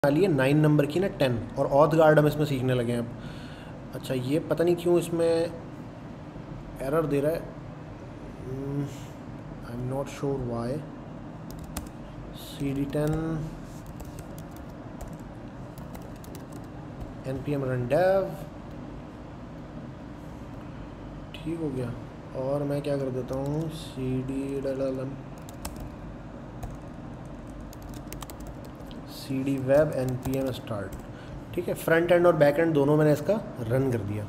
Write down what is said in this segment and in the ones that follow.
लिए 9 नंबर की ना 10 और ऑथ गार्ड हम इसमें सीखने लगे हैं अब। अच्छा ये पता नहीं क्यों इसमें एरर दे रहा है, I am not sure why. CD10 npm run dev ठीक हो गया। और मैं क्या कर देता हूँ cd web npm start। ठीक है, फ्रंट एंड और बैक एंड दोनों मैंने इसका रन कर दिया।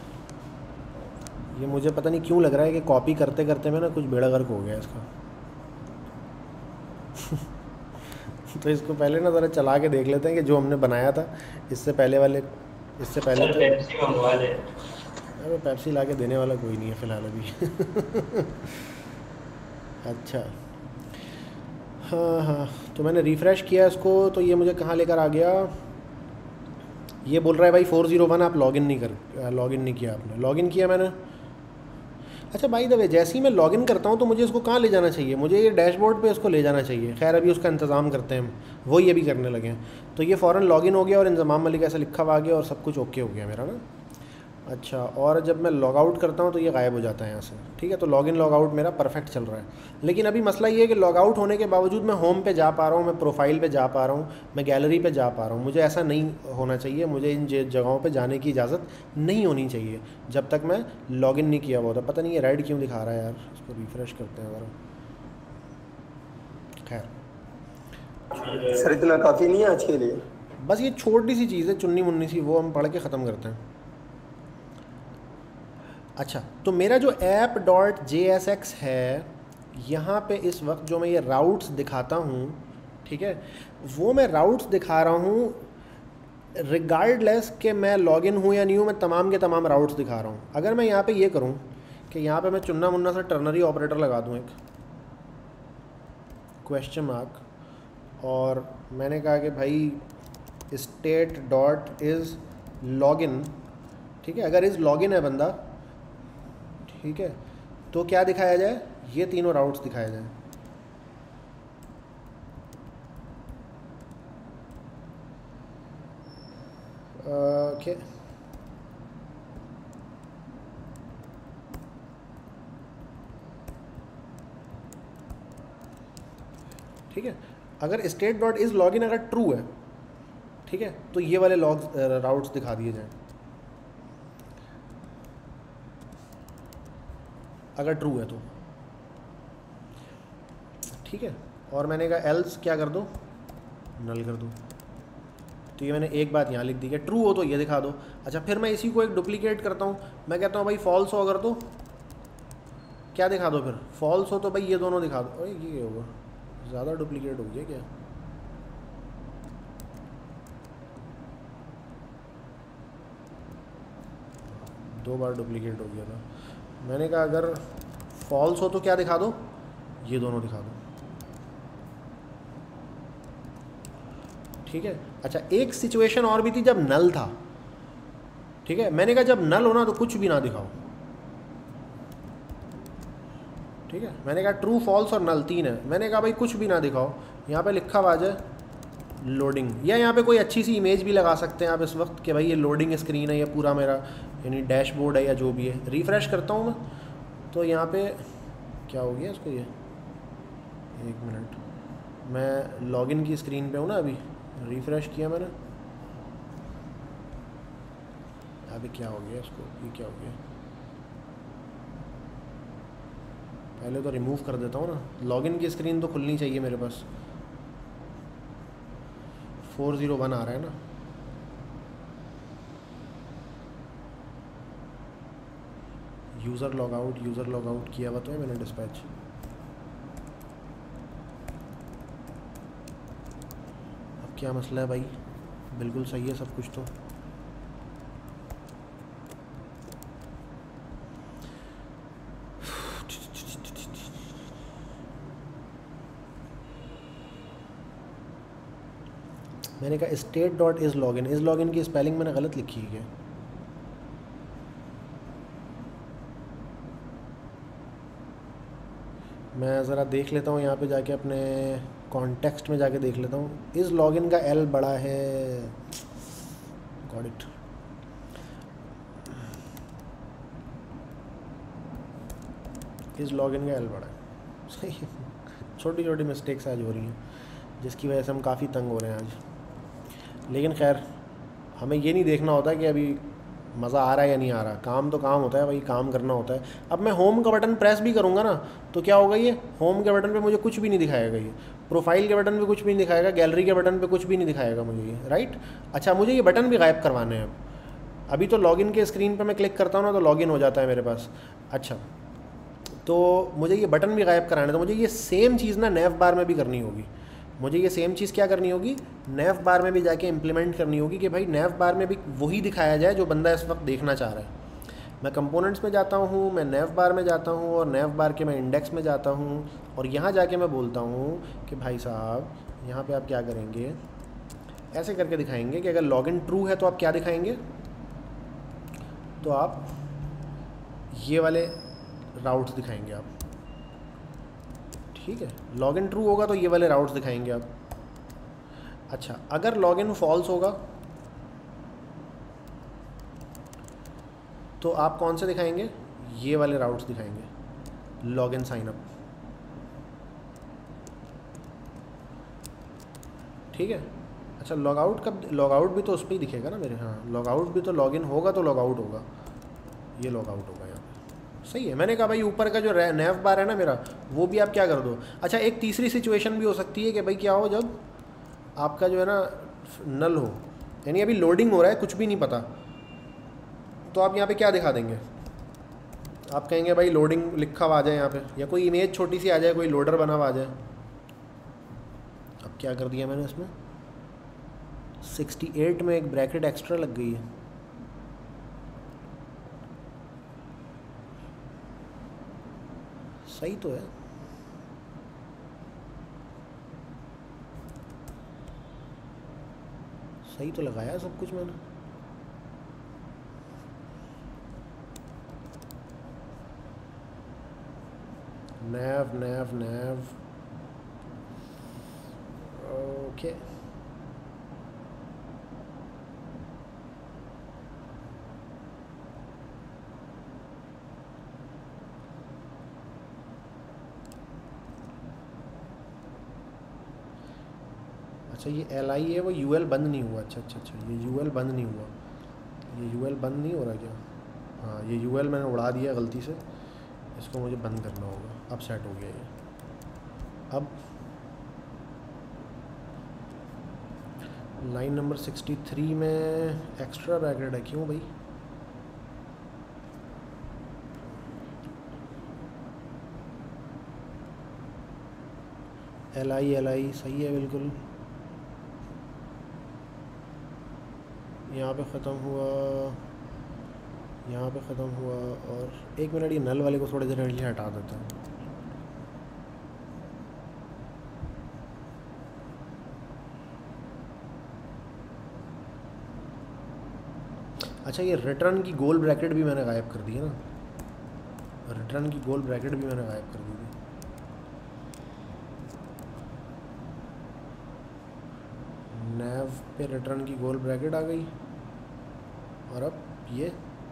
ये मुझे पता नहीं क्यों लग रहा है कि कॉपी करते करते में ना कुछ बेड़ा गर्क हो गया इसका। तो इसको पहले ना ज़रा चला के देख लेते हैं कि जो हमने बनाया था इससे पहले तो पेप्सी मंगवा ले। अरे पेप्सी ला के देने वाला कोई नहीं है फ़िलहाल अभी। अच्छा हाँ हाँ, तो मैंने रिफ़्रेश किया इसको तो ये मुझे कहाँ लेकर आ गया। ये बोल रहा है भाई 401 आप लॉगिन नहीं किया आपने। लॉगिन किया मैंने। अच्छा बाय द वे, जैसे ही मैं लॉगिन करता हूँ तो मुझे इसको कहाँ ले जाना चाहिए? मुझे ये डैशबोर्ड पे इसको ले जाना चाहिए। खैर अभी उसका इंतज़ाम करते हैं हम, वो ये भी करने लगे हैं। तो ये फ़ौरन लॉगिन हो गया और इंज़माम मलिक ऐसा लिखा हुआ आ गया और सब कुछ ओके हो गया मेरा ना। अच्छा, और जब मैं लॉग आउट करता हूँ तो ये गायब हो जाता है यहाँ से। ठीक है, तो लॉगिन लॉग आउट मेरा परफेक्ट चल रहा है। लेकिन अभी मसला ये है कि लॉग आउट होने के बावजूद मैं होम पे जा पा रहा हूँ, मैं प्रोफाइल पे जा पा रहा हूँ, मैं गैलरी पे जा पा रहा हूँ। मुझे ऐसा नहीं होना चाहिए, मुझे इन जगहों पे जाने की इजाज़त नहीं होनी चाहिए जब तक मैं लॉगिन नहीं किया हुआ था। पता नहीं ये रेड क्यों दिखा रहा है यार, इसको रिफ़्रेश करते हैं ज़रा। खैर सर इतना काफी नहीं है आज के लिए। बस ये छोटी सी चीज़ है, चुन्नी मुन्नी सी, वो हम पढ़ के ख़त्म करते हैं। अच्छा, तो मेरा जो app.jsx है यहाँ पे इस वक्त जो मैं ये राउट्स दिखाता हूँ, ठीक है, वो मैं राउट्स दिखा रहा हूँ रिगार्डलेस कि मैं लॉगिन हूँ या नहीं हूँ। मैं तमाम के तमाम राउट्स दिखा रहा हूँ। अगर मैं यहाँ पे ये करूँ कि यहाँ पे मैं चुन्ना मुन्ना सा टर्नरी ऑपरेटर लगा दूँ, एक क्वेश्चन मार्क, और मैंने कहा कि भाई स्टेट डॉट इज़ लॉगिन, ठीक है, अगर इज़ लॉगिन है बंदा, ठीक है, तो क्या दिखाया जाए? ये तीनों राउट्स दिखाए जाएं। ओके, ठीक है, अगर स्टेट डॉट इज़ लॉगिन अगर ट्रू है, ठीक है, तो ये वाले लॉग राउट्स दिखा दिए जाएं अगर ट्रू है तो, ठीक है। और मैंने कहा एल्स क्या कर दो, नल कर दो। तो ये मैंने एक बात यहाँ लिख दी कि ट्रू हो तो ये दिखा दो। अच्छा, फिर मैं इसी को एक डुप्लीकेट करता हूँ, मैं कहता हूँ भाई फॉल्स हो अगर, तो क्या दिखा दो? फिर फॉल्स हो तो भाई ये दोनों दिखा दो। अरे ये होगा, ज़्यादा डुप्लीकेट हो गया क्या? दो बार डुप्लीकेट हो गया था। मैंने कहा अगर फॉल्स हो तो क्या दिखा दो? ये दोनों दिखा दो, ठीक है। अच्छा, एक सिचुएशन और भी थी जब नल था, ठीक है, मैंने कहा जब नल होना तो कुछ भी ना दिखाओ, ठीक है। मैंने कहा ट्रू फॉल्स और नल तीन है, मैंने कहा भाई कुछ भी ना दिखाओ। यहाँ पे लिखा हुआ है लोडिंग, या यहाँ पे कोई अच्छी सी इमेज भी लगा सकते हैं आप इस वक्त कि भाई ये लोडिंग स्क्रीन है, ये पूरा मेरा यानी डैशबोर्ड है या जो भी है। रिफ़्रेश करता हूँ मैं तो यहाँ पे क्या हो गया इसको, ये एक मिनट, मैं लॉगिन की स्क्रीन पे हूँ ना अभी, रिफ़्रेश किया मैंने, अभी क्या हो गया इसको, ये क्या हो गया? पहले तो रिमूव कर देता हूँ ना, लॉगिन की स्क्रीन तो खुलनी चाहिए मेरे पास। 401 आ रहा है ना, यूज़र लॉग आउट किया हुआ तो है मैंने डिस्पैच। अब क्या मसला है भाई? बिल्कुल सही है सब कुछ तो। मैंने कहा स्टेट डॉट इज़ लॉगिन की स्पेलिंग मैंने गलत लिखी है क्या? मैं ज़रा देख लेता हूँ यहाँ पे जाके अपने कॉन्टेक्स्ट में जाके देख लेता हूँ। इस लॉगिन का एल बड़ा है, गॉट इट। इस लॉगिन का एल बड़ा है, सही। छोटी छोटी मिस्टेक्स आज हो रही हैं जिसकी वजह से हम काफ़ी तंग हो रहे हैं आज। लेकिन खैर हमें ये नहीं देखना होता कि अभी मज़ा आ रहा है या नहीं आ रहा, काम तो काम होता है भाई, काम करना होता है। अब मैं होम का बटन प्रेस भी करूँगा ना तो क्या होगा, ये होम के बटन पे मुझे कुछ भी नहीं दिखाएगा, ये प्रोफाइल के बटन पे कुछ भी नहीं दिखाएगा, गैलरी के बटन पे कुछ भी नहीं दिखाएगा मुझे ये, राइट। अच्छा, मुझे ये बटन भी गायब करवाने हैं। अभी तो लॉगिन के स्क्रीन पर मैं क्लिक करता हूँ ना तो लॉगिन हो जाता है मेरे पास। अच्छा, तो मुझे ये बटन भी गायब कराना है, तो मुझे ये सेम चीज़ ना नैव बार में भी करनी होगी। मुझे ये सेम चीज़ क्या करनी होगी, नैव बार में भी जाके इम्प्लीमेंट करनी होगी कि भाई नैव बार में भी वही दिखाया जाए जो बंदा इस वक्त देखना चाह रहा है। मैं कंपोनेंट्स में जाता हूँ, मैं नैव बार में जाता हूँ और नैव बार के मैं इंडेक्स में जाता हूँ और यहाँ जाके मैं बोलता हूँ कि भाई साहब यहाँ पे आप क्या करेंगे, ऐसे करके दिखाएंगे कि अगर लॉगिन ट्रू है तो आप क्या दिखाएंगे, तो आप ये वाले राउट्स दिखाएंगे आप, ठीक है। लॉगिन ट्रू होगा तो ये वाले राउट्स दिखाएंगे आप। अच्छा, अगर लॉगिन फॉल्स होगा तो आप कौन से दिखाएंगे, ये वाले राउट्स दिखाएंगे, लॉगिन साइन अप, ठीक है। अच्छा, लॉगआउट कब, लॉगआउट भी तो उस पर ही दिखेगा ना मेरे, हाँ लॉगआउट भी तो, लॉगिन होगा तो लॉगआउट होगा, ये लॉगआउट होगा यहाँ पे, सही है। मैंने कहा भाई ऊपर का जो नैव बार है ना मेरा, वो भी आप क्या कर दो। अच्छा, एक तीसरी सिचुएशन भी हो सकती है कि भाई क्या हो, जब आपका जो है ना नल हो, यानी अभी लोडिंग हो रहा है, कुछ भी नहीं पता, तो आप यहाँ पे क्या दिखा देंगे, आप कहेंगे भाई लोडिंग लिखा हुआ आ जाए यहाँ पे, या कोई इमेज छोटी सी आ जाए, कोई लोडर बना हुआ आ जाए। अब क्या कर दिया मैंने इसमें, 68 में एक ब्रैकेट एक्स्ट्रा लग गई है। सही तो है, सही तो लगाया सब कुछ मैंने। Nav nav nav, okay. अच्छा, ये LI है, वो UL बंद नहीं हुआ। अच्छा अच्छा अच्छा, ये UL बंद नहीं हुआ, ये UL बंद नहीं हो रहा क्या, हाँ ये UL मैंने उड़ा दिया गलती से, इसको मुझे बंद करना होगा। अब सेट हो गया ये। अब लाइन नंबर 63 में एक्स्ट्रा ब्रैकेट है, क्यों भाई, LI सही है बिल्कुल। यहाँ पे ख़त्म हुआ, यहाँ पे ख़त्म हुआ, और एक मिनट ये नल वाले को थोड़ी देर के लिए हटा देता हूँ। अच्छा, ये रिटर्न की गोल ब्रैकेट भी मैंने गायब कर दी है ना, रिटर्न की गोल ब्रैकेट भी मैंने गायब कर दी थी। नैव पे रिटर्न की गोल ब्रैकेट आ गई, और अब ये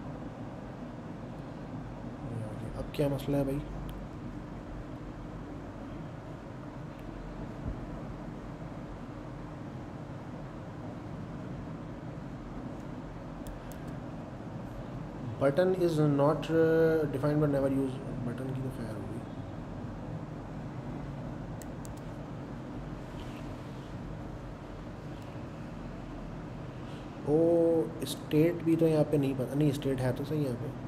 अब क्या मसला है भाई, button is not defined but never use, button की तो खैर हो गई। ओ स्टेट भी तो यहाँ पे नहीं पता, नहीं स्टेट है तो सही यहाँ पे।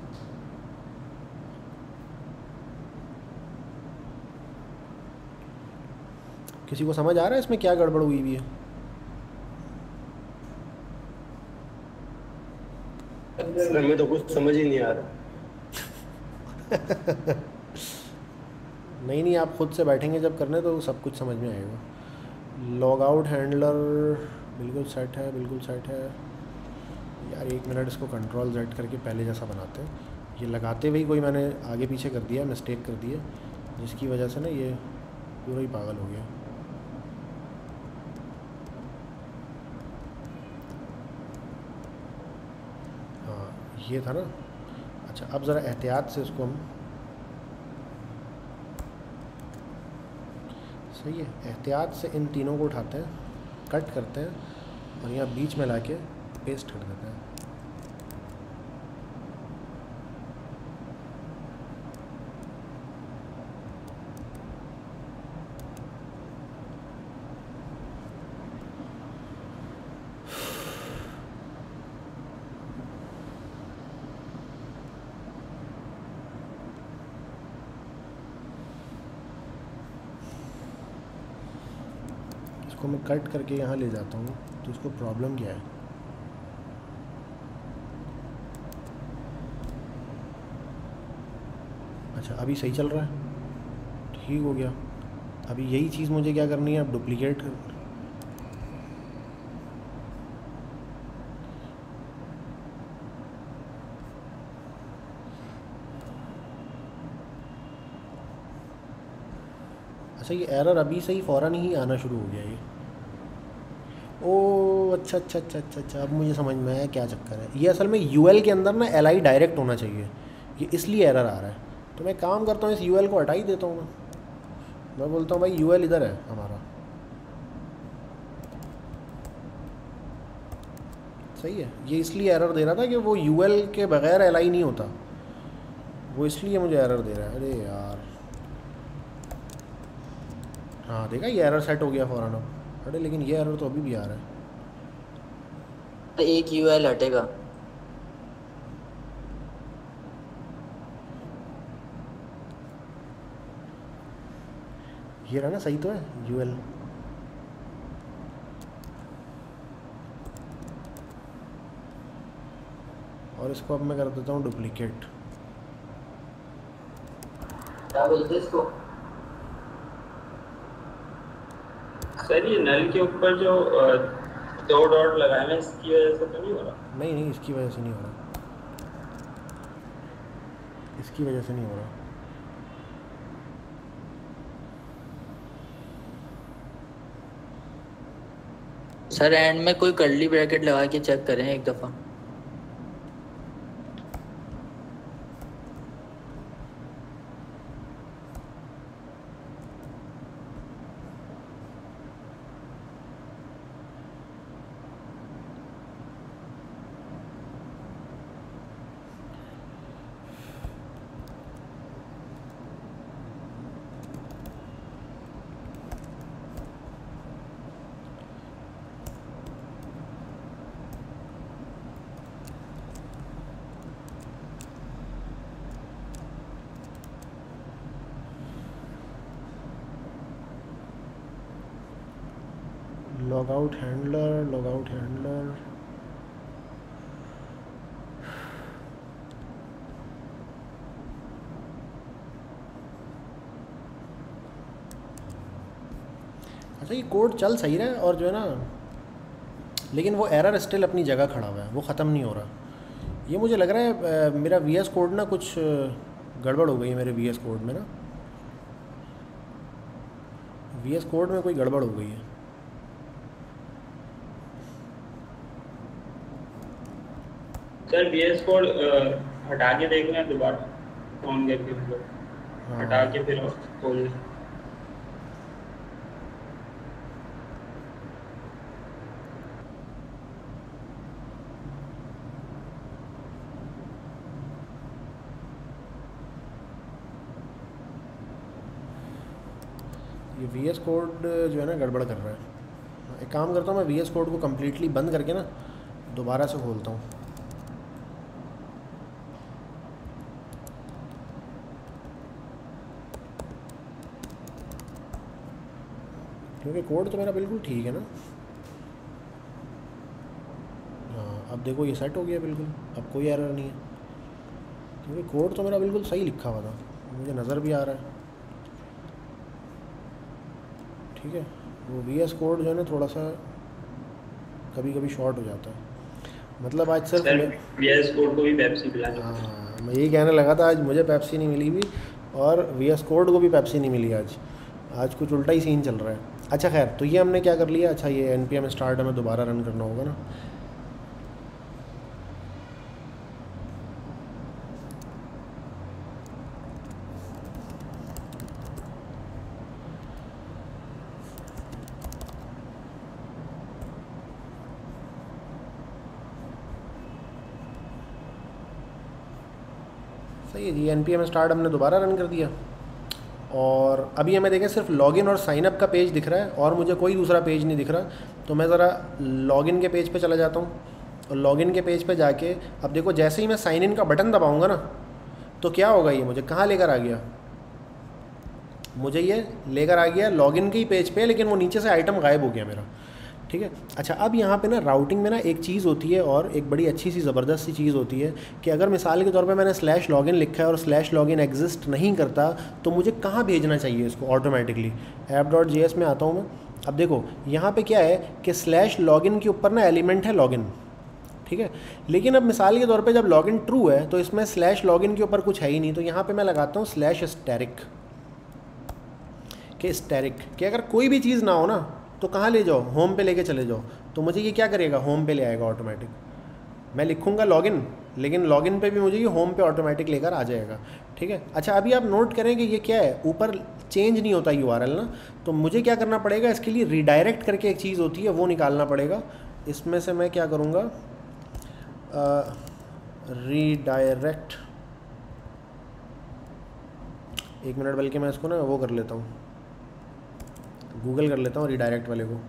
किसी को समझ आ रहा है इसमें क्या गड़बड़ हुई भी है? हमें तो कुछ समझ ही नहीं आ रहा। नहीं, आप खुद से बैठेंगे जब करने तो सब कुछ समझ में आएगा। लॉग आउट हैंडलर बिल्कुल सेट है, बिल्कुल सेट है यार। एक मिनट, इसको कंट्रोल Z करके पहले जैसा बनाते हैं। ये लगाते हुए कोई मैंने आगे पीछे कर दिया, मिस्टेक कर दी है, जिसकी वजह से ना ये पूरा ही पागल हो गया। ये था ना। अच्छा अब ज़रा एहतियात से इसको हम, सही है, एहतियात से इन तीनों को उठाते हैं, कट करते हैं और यहाँ बीच में लाके पेस्ट कर देते हैं। इसको मैं कट करके यहाँ ले जाता हूँ, तो इसको प्रॉब्लम क्या है? अच्छा अभी सही चल रहा है, ठीक हो गया। अभी यही चीज़ मुझे क्या करनी है, अब डुप्लीकेट कर, अच्छा ये एरर अभी से ही फ़ौरन ही आना शुरू हो गया ये। ओ अच्छा अच्छा अच्छा अच्छा अच्छा, अब मुझे समझ में आया क्या चक्कर है। ये असल में यूएल के अंदर ना एल आई डायरेक्ट होना चाहिए, ये इसलिए एरर आ रहा है। तो मैं काम करता हूँ, इस यूएल को हटा ही देता हूँ मैं बोलता हूँ भाई यूएल इधर है हमारा, सही है। ये इसलिए एरर दे रहा था कि वो यूएल के बगैर एल आई नहीं होता, वो इसलिए मुझे एरर दे रहा है। अरे यार, हाँ देखा ये एरर सेट हो गया फ़ौरन अब। अरे लेकिन ये एरर तो अभी भी आ रहा है। एक यूएल हटेगा। ये रहा ना, सही तो है यूएल। और इसको अब मैं कर देता हूँ डुप्लीकेट। क्या बोलते इसको? सर ये नल के ऊपर जो दो डॉट लगाए हैं इसकी वजह से तो नहीं हो रहा? नहीं नहीं, इसकी वजह से नहीं हो रहा, इसकी वजह से नहीं हो रहा। सर एंड में कोई कर्ली ब्रैकेट लगा के चेक करें एक दफ़ा। लॉगआउट हैंडलर, लॉगआउट हैंडलर, अच्छा ये कोड चल सही रहा है और जो है ना, लेकिन वो एरर स्टिल अपनी जगह खड़ा हुआ है, वो ख़त्म नहीं हो रहा। ये मुझे लग रहा है मेरा वी एस कोड ना कुछ गड़बड़ हो गई है, मेरे वी एस कोड में ना, वी एस कोड में कोई गड़बड़ हो गई है। सर VS कोड हटा के देख रहे हैं दोबारा ऑन करके, मतलब हाँ हटा के फिर खोल लें। ये वी एस कोड जो है ना गड़बड़ कर रहा है। एक काम करता हूँ, मैं वी एस कोड को कम्प्लीटली बंद करके ना दोबारा से खोलता हूँ, क्योंकि कोड तो मेरा बिल्कुल ठीक है ना। हाँ अब देखो ये सेट हो गया बिल्कुल, अब कोई एरर नहीं है, क्योंकि कोड तो मेरा बिल्कुल सही लिखा हुआ था, मुझे नज़र भी आ रहा है। ठीक है, वो वी एस कोड जो है ना थोड़ा सा कभी कभी शॉर्ट हो जाता है। मतलब आज सिर्फ सर VS कोड को भी पेप्सी पिलानी। हाँ मैं यही कहने लगा था, आज मुझे पेप्सी नहीं मिली भी और वी एस कोड को भी पेप्सी नहीं मिली आज। आज कुछ उल्टा ही सीन चल रहा है। अच्छा खैर, तो ये हमने क्या कर लिया। अच्छा ये npm स्टार्ट हमें दोबारा रन करना होगा ना। सही है जी। npm स्टार्ट हमने दोबारा रन कर दिया और अभी हमें देखें सिर्फ लॉगिन और साइनअप का पेज दिख रहा है और मुझे कोई दूसरा पेज नहीं दिख रहा। तो मैं ज़रा लॉगिन के पेज पे चला जाता हूँ और लॉगिन के पेज पे जाके अब देखो जैसे ही मैं साइन इन का बटन दबाऊँगा ना तो क्या होगा, ये मुझे कहाँ लेकर आ गया, मुझे ये लेकर आ गया लॉगिन के ही पेज पे, लेकिन वो नीचे से आइटम गायब हो गया मेरा। ठीक है। अच्छा, अब यहाँ पे ना राउटिंग में ना एक चीज़ होती है और एक बड़ी अच्छी सी ज़बरदस्त सी चीज़ होती है कि अगर मिसाल के तौर पे मैंने स्लैश लॉगिन लिखा है और स्लैश लॉगिन एग्जिस्ट नहीं करता तो मुझे कहाँ भेजना चाहिए इसको ऑटोमेटिकली। app.js में आता हूँ मैं। अब देखो यहाँ पे क्या है कि स्लैश लॉगिन के ऊपर ना एलिमेंट है लॉगिन, ठीक है, लेकिन अब मिसाल के तौर पे जब लॉगिन ट्रू है तो इसमें स्लैश लॉगिन के ऊपर कुछ है ही नहीं। तो यहाँ पे मैं लगाता हूँ स्लैश स्टैरिक के स्टैरिक कि अगर कोई भी चीज़ ना हो ना तो कहाँ ले जाओ, होम पे लेके चले जाओ। तो मुझे ये क्या करेगा, होम पे ले आएगा ऑटोमेटिक। मैं लिखूँगा लॉगिन, लेकिन लॉगिन पे भी मुझे ये होम पे ऑटोमेटिक लेकर आ जाएगा। ठीक है। अच्छा, अभी आप नोट करें कि ये क्या है, ऊपर चेंज नहीं होता URL ना, तो मुझे क्या करना पड़ेगा, इसके लिए रीडायरेक्ट करके एक चीज़ होती है वो निकालना पड़ेगा। इसमें से मैं क्या करूँगा, रीडायरेक्ट, एक मिनट, बल्कि मैं इसको ना वो कर लेता हूँ, गूगल कर लेता हूँ रीडायरेक्ट वाले को।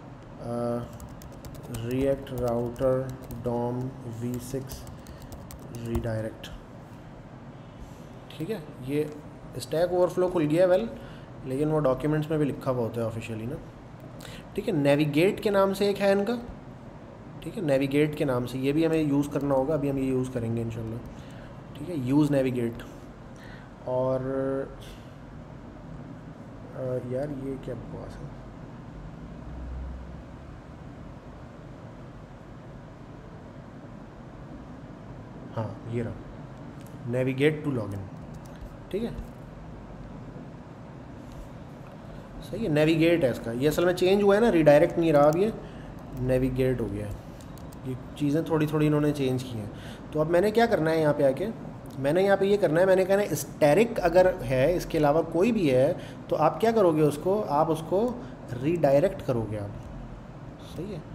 React router DOM v6 redirect. ठीक है, ये स्टैक ओवरफ्लो खुल गया वेल, लेकिन वो डॉक्यूमेंट्स में भी लिखा हुआ होता है ऑफिशियली ना। ठीक है, नेविगेट के नाम से एक है इनका। ठीक है, नेविगेट के नाम से, ये भी हमें यूज़ करना होगा, अभी हम ये यूज़ करेंगे इंशाल्लाह। ठीक है, यूज़ नेविगेट। और यार ये क्या बकवास है, हाँ ये रहा, नेविगेट टू लॉगिन। ठीक है, सही है, नेविगेट है इसका। ये असल में चेंज हुआ है ना, रीडायरेक्ट नहीं रहा, अब ये नेविगेट हो गया है। ये चीज़ें थोड़ी थोड़ी इन्होंने चेंज की हैं। तो अब मैंने क्या करना है यहाँ पे आके, मैंने यहाँ पे ये करना है, मैंने कहना है स्टैरिक अगर है, इसके अलावा कोई भी है तो आप क्या करोगे, उसको आप उसको रीडायरेक्ट करोगे आप। सही है,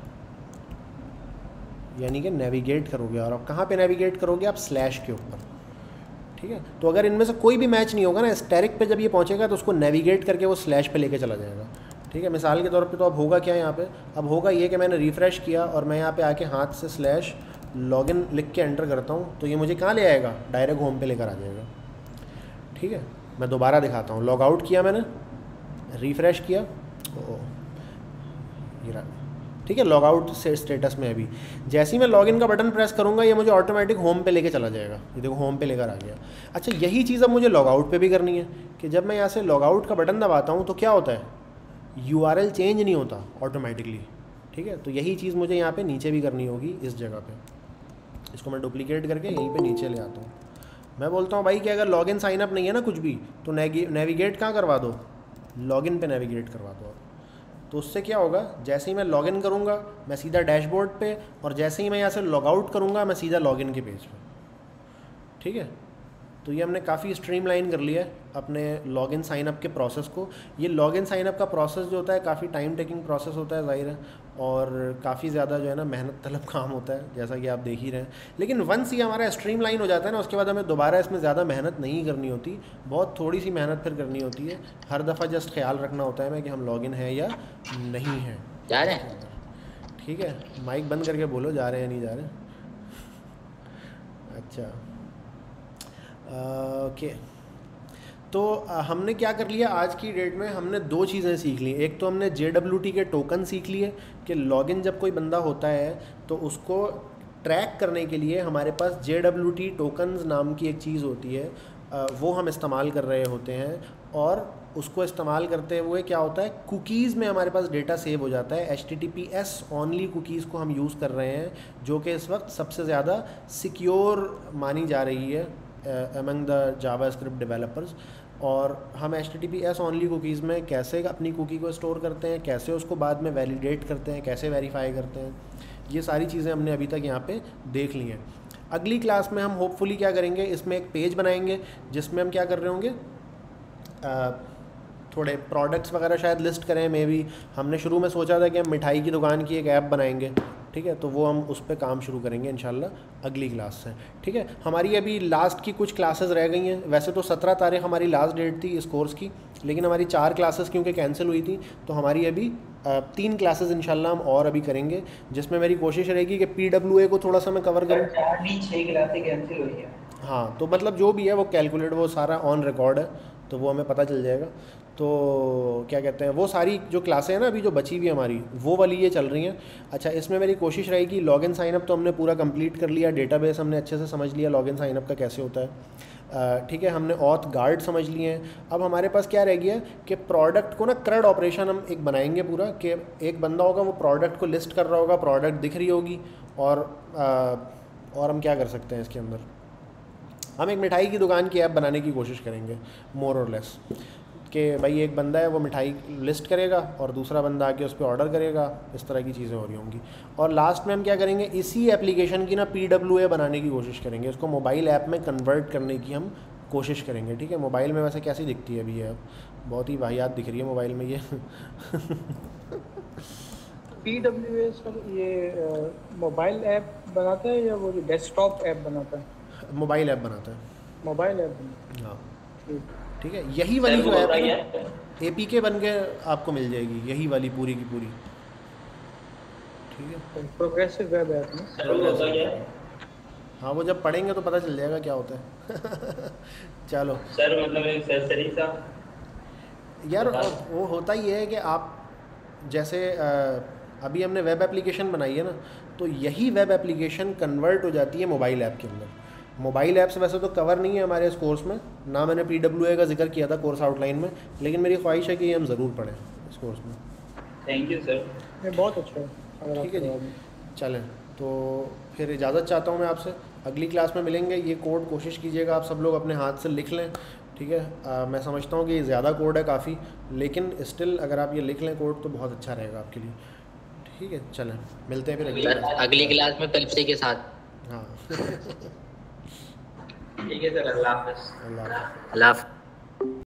यानी कि नेविगेट करोगे। और आप कहाँ पे नेविगेट करोगे, आप स्लैश के ऊपर। ठीक है, तो अगर इनमें से कोई भी मैच नहीं होगा ना, स्टैरिक पे जब ये पहुँचेगा तो उसको नेविगेट करके वो स्लैश पे लेके चला जाएगा। ठीक है, मिसाल के तौर पे तो अब होगा क्या यहाँ पे, अब होगा ये कि मैंने रिफ़्रेश किया और मैं यहाँ पे आके हाथ से स्लैश लॉगिन लिख के एंटर करता हूँ तो ये मुझे कहाँ ले आएगा, डायरेक्ट होम पे लेकर आ जाएगा। ठीक है, मैं दोबारा दिखाता हूँ। लॉग आउट किया मैंने, रिफ़्रेश किया, ये रहा। ठीक है, लॉग आउट से स्टेटस में अभी जैसे ही मैं लॉगिन का बटन प्रेस करूँगा ये मुझे ऑटोमेटिक होम पे लेके चला जाएगा। ये देखो होम पे लेकर आ गया। अच्छा, यही चीज़ अब मुझे लॉग आउट पे भी करनी है कि जब मैं यहाँ से लॉग आउट का बटन दबाता हूँ तो क्या होता है, URL चेंज नहीं होता ऑटोमेटिकली। ठीक है, तो यही चीज़ मुझे यहाँ पे नीचे भी करनी होगी, इस जगह पे। इसको मैं डुप्लीकेट करके यहीं पे नीचे ले आता हूँ। मैं बोलता हूँ भाई कि अगर लॉगिन साइन अप नहीं है ना कुछ भी, तो नेविगेट कहाँ करवा दो, लॉगिन पे नेविगेट करवा दो। तो उससे क्या होगा, जैसे ही मैं लॉगिन करूँगा मैं सीधा डैशबोर्ड पे, और जैसे ही मैं यहाँ से लॉग आउट करूँगा मैं सीधा लॉगिन के पेज पे। ठीक है, तो ये हमने काफ़ी स्ट्रीमलाइन कर लिया है अपने लॉगिन साइनअप के प्रोसेस को। ये लॉगिन साइनअप का प्रोसेस जो होता है काफ़ी टाइम टेकिंग प्रोसेस होता है ज़ाहिर है, और काफ़ी ज़्यादा जो है ना मेहनत तलब काम होता है, जैसा कि आप देख ही रहे हैं। लेकिन वंस ये हमारा स्ट्रीमलाइन हो जाता है ना, उसके बाद हमें दोबारा इसमें ज़्यादा मेहनत नहीं करनी होती, बहुत थोड़ी सी मेहनत फिर करनी होती है। हर दफ़ा जस्ट ख्याल रखना होता है कि हम लॉगिन है या नहीं है। जा रहे हैं? ठीक है, माइक बंद करके बोलो जा रहे हैं नहीं जा रहे। अच्छा, ओके। तो हमने क्या कर लिया आज की डेट में, हमने दो चीज़ें सीख ली। एक तो हमने JWT के टोकन सीख लिए कि लॉगिन जब कोई बंदा होता है तो उसको ट्रैक करने के लिए हमारे पास JWT टोकन्स नाम की एक चीज़ होती है, वो हम इस्तेमाल कर रहे होते हैं। और उसको इस्तेमाल करते हुए क्या होता है, कुकीज़ में हमारे पास डेटा सेव हो जाता है। HTTPS ओनली कुकीज़ को हम यूज़ कर रहे हैं, जो कि इस वक्त सबसे ज़्यादा सिक्योर मानी जा रही है among the JavaScript developers। और हम HTTPS ओनली कुकीज़ में कैसे अपनी कुकी को स्टोर करते हैं, कैसे उसको बाद में वैलिडेट करते हैं, कैसे वेरीफाई करते हैं, ये सारी चीज़ें हमने अभी तक यहाँ पे देख ली हैं। अगली क्लास में हम होपफुली क्या करेंगे, इसमें एक पेज बनाएंगे जिसमें हम क्या कर रहे होंगे, थोड़े प्रोडक्ट्स वगैरह शायद लिस्ट करें। मे बी हमने शुरू में सोचा था कि हम मिठाई की दुकान की एक ऐप बनाएंगे, ठीक है, तो वो हम उस पर काम शुरू करेंगे इंशाल्लाह अगली क्लास से। ठीक है, हमारी अभी लास्ट की कुछ क्लासेस रह गई हैं। वैसे तो 17 तारीख हमारी लास्ट डेट थी इस कोर्स की, लेकिन हमारी 4 क्लासेस क्योंकि कैंसिल हुई थी, तो हमारी अभी 3 क्लासेस इंशाल्लाह हम और अभी करेंगे, जिसमें मेरी कोशिश रहेगी कि PWA को थोड़ा सा मैं कवर करूँ। 4 नहीं 6 क्लासें कैंसिल हुई है। हाँ, तो मतलब जो भी है वो कैलकुलेट, वो सारा ऑन रिकॉर्ड है, तो वो हमें पता चल जाएगा। तो क्या कहते हैं, वो सारी जो क्लासें हैं ना अभी जो बची हुई हमारी, वो वाली ये चल रही हैं। अच्छा, इसमें मेरी कोशिश रहेगी, लॉगिन साइनअप तो हमने पूरा कंप्लीट कर लिया, डेटाबेस हमने अच्छे से समझ लिया लॉगिन साइनअप का कैसे होता है। ठीक है, हमने ऑथ गार्ड समझ लिए हैं। अब हमारे पास क्या रह गया है कि प्रोडक्ट को ना क्रड ऑपरेशन हम एक बनाएंगे पूरा, कि एक बंदा होगा वो प्रोडक्ट को लिस्ट कर रहा होगा, प्रोडक्ट दिख रही होगी, और हम क्या कर सकते हैं इसके अंदर, हम एक मिठाई की दुकान की ऐप बनाने की कोशिश करेंगे मोर और लेस, कि भाई एक बंदा है वो मिठाई लिस्ट करेगा और दूसरा बंदा आके उस पर ऑर्डर करेगा, इस तरह की चीज़ें हो रही होंगी। और लास्ट में हम क्या करेंगे, इसी एप्लीकेशन की ना PWA बनाने की कोशिश करेंगे, इसको मोबाइल ऐप में कन्वर्ट करने की हम कोशिश करेंगे। ठीक है, मोबाइल में वैसे कैसी दिखती है अभी ये ऐप, बहुत ही वाहियात दिख रही है मोबाइल में ये PWA सर ये मोबाइल ऐप बनाता है या वो जो डेस्कटॉप ऐप बनाता है? मोबाइल ऐप बनाता है। मोबाइल ऐप बनाता हाँ, है। ठीक है, यही वाली जो ऐप है APK बन के आपको मिल जाएगी, यही वाली पूरी की पूरी। ठीक है, प्रोग्रेसिव वेब ऐप में सर वो होता क्या है? हाँ वो जब पढ़ेंगे तो पता चल जाएगा क्या होता है चलो सर मतलब एक सही सा यार, वो होता ही है कि आप जैसे अभी हमने वेब एप्लीकेशन बनाई है ना, तो यही वेब एप्लीकेशन कन्वर्ट हो जाती है मोबाइल ऐप के अंदर। मोबाइल ऐप्स वैसे तो कवर नहीं है हमारे इस कोर्स में, ना मैंने PWA का जिक्र किया था कोर्स आउटलाइन में, लेकिन मेरी ख्वाहिश है कि ये हम ज़रूर पढ़ें इस कोर्स में। Thank you sir. ये बहुत अच्छा है। अगर ठीक है आप जी, चलें तो फिर इजाज़त चाहता हूँ मैं आपसे, अगली क्लास में मिलेंगे। ये कोड कोशिश कीजिएगा आप सब लोग अपने हाथ से लिख लें। ठीक है, मैं समझता हूँ कि ये ज़्यादा कोड है काफ़ी, लेकिन स्टिल अगर आप ये लिख लें कोड तो बहुत अच्छा रहेगा आपके लिए। ठीक है, चलें मिलते हैं फिर अगली क्लास में पेप्सी के साथ। हाँ ठीक है सर, अल्लाह हाफ़िज़। अल्लाह हाफ़िज़। अल्लाह हाफ़िज़।